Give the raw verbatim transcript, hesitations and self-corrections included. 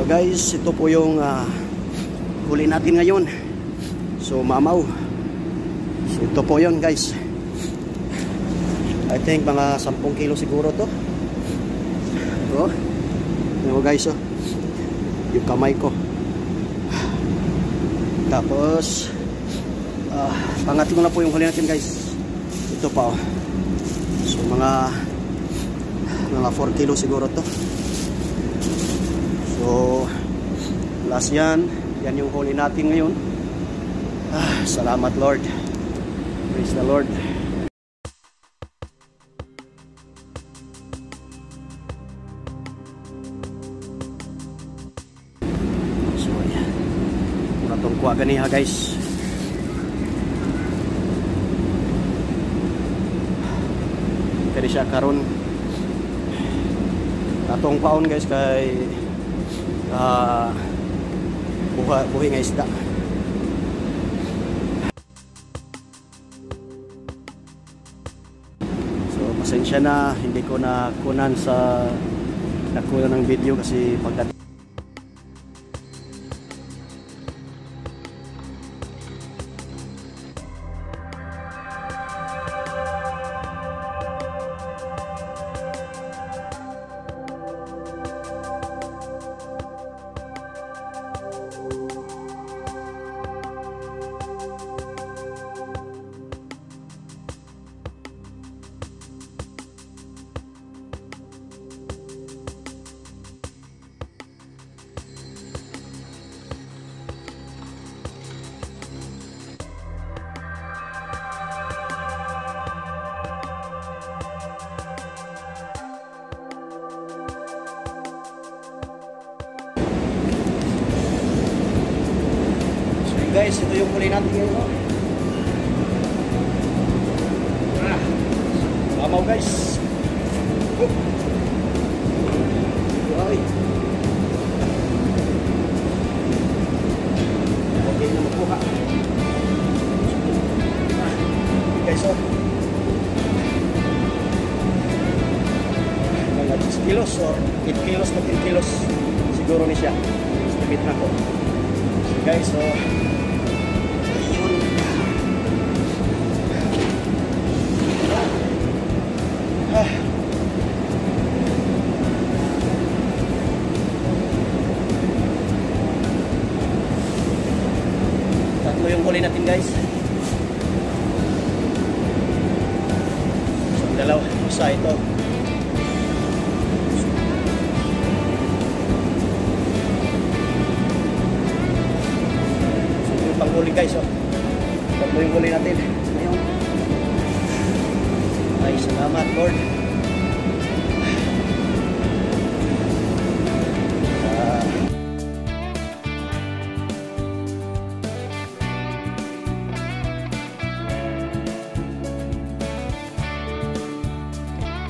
So guys, ito po yung uh, huli natin ngayon. So mamaw. So ito po yun guys. I think mga sampung kilo siguro to. So, yun guys oh. Yung kamay ko. Tapos uh, pangatlo na po yung huli natin guys. Ito pa oh. So mga mga four kilo siguro to. So last yan. Yan yung huli natin ngayon. Ah, salamat Lord. Praise the Lord. So yan. Natong kuha ganiha guys. Pwede siya karon. Natong paon guys kay uh, buha, buhi nga isda. So pasensya na, hindi ko na kunan sa nakuha ng video kasi pagdating guys, ito yung huli natin ngayon. Ah, mamaw guys. Oh. Ay. Okay na magkuha. Ah, guys, oh. Mga six kilos or eight kilos na ten kilos siguro ni siya. Estimate na ko. So guys, so tatlo yung huli natin guys. So dalawa, isa ito. So yung panghuli guys oh. Tatlo yung huli natin ngayon. Ay salamat Lord.